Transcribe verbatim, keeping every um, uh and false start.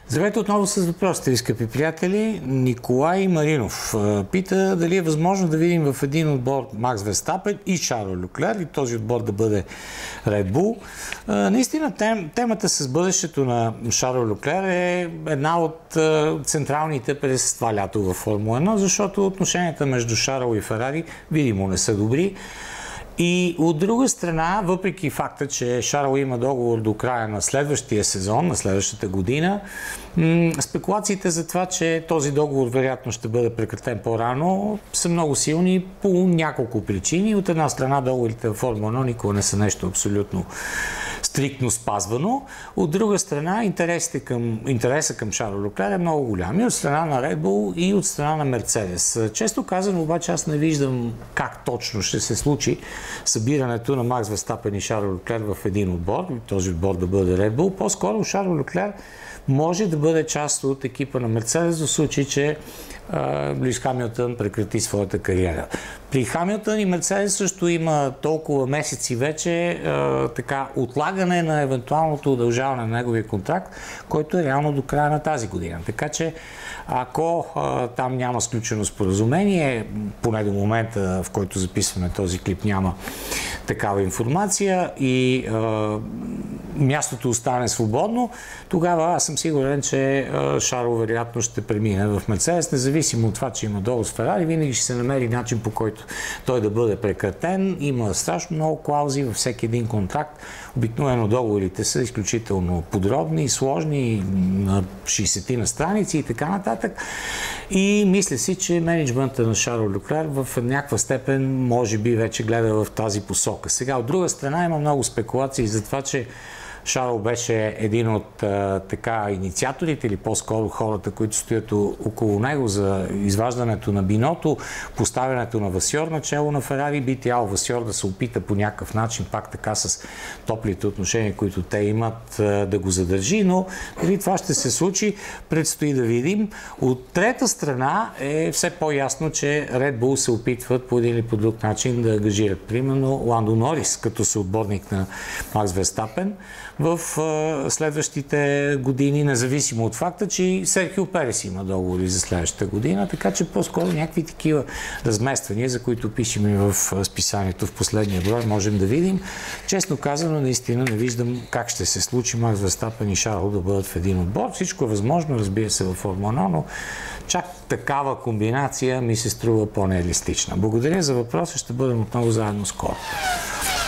Здравейте отново с въпросите, скъпи приятели. Николай Маринов пита дали е възможно да видим в един отбор Макс Верстапен и Шарло Леклер и този отбор да бъде Ред Бул. Наистина тем, темата с бъдещето на Шарло Леклер е една от централните през това лято във Формула едно, защото отношенията между Шарло и Ферари видимо не са добри. И от друга страна, въпреки факта, че Шарло има договор до края на следващия сезон, на следващата година, спекулациите за това, че този договор вероятно ще бъде прекратен по-рано, са много силни по няколко причини. От една страна, договорите в Формула едно никога не са нещо абсолютно стриктно спазвано. От друга страна, интересите към, интереса към Шарло Леклер е много голям. И от страна на Red Bull, и от страна на Мерцедес. Често казано, обаче, аз не виждам как точно ще се случи събирането на Макс Верстапен и Шарло Леклер в един отбор, този отбор да бъде Red Bull. По-скоро Шарло Леклер може да бъде част от екипа на Мерцедес в случай, че Луис Хамилтън прекрати своята кариера. При Хамилтън и Мерцедес също има толкова месеци вече а, така, отлагане на евентуалното удължаване на неговия контракт, който е реално до края на тази година. Така че ако а, там няма сключено споразумение, поне до момента, в който записваме този клип, няма такава информация и а, мястото остане свободно, тогава аз съм сигурен, че а, Шарло вероятно ще премине в Мерцедес. Независимо от това, че има договор с Ферари, винаги ще се намери начин, по който той да бъде прекратен. Има страшно много клаузи във всеки един контракт. Обикновено договорите са изключително подробни, сложни, на шейсет на страници и така нататък. И мисля си, че мениджмънта на Шарло Леклер в някаква степен може би вече гледа в тази посока. Сега, от друга страна, има много спекулации за това, че Шарло беше един от а, така инициаторите или по-скоро хората, които стоят около него за изваждането на биното, поставянето на Васьор начело на Ферари, би трябвало Васьор да се опита по някакъв начин, пак така с топлите отношения, които те имат, а, да го задържи, но дали това ще се случи, предстои да видим. От трета страна е все по-ясно, че Red Bull се опитват по един или по друг начин да ангажират, примерно Ландо Норис, като съотборник на Макс Верстапен в следващите години, независимо от факта, че и Серхио Перес има договори за следващата година, така че по-скоро някакви такива размествания, за които пишем и в списанието в последния брой, можем да видим. Честно казано, наистина не виждам как ще се случи Макс Верстапен и Шарло да бъдат в един отбор. Всичко е възможно, разбира се, във Формула едно, но чак такава комбинация ми се струва по-нереалистична. Благодаря за въпроса, ще бъдем отново заедно скоро.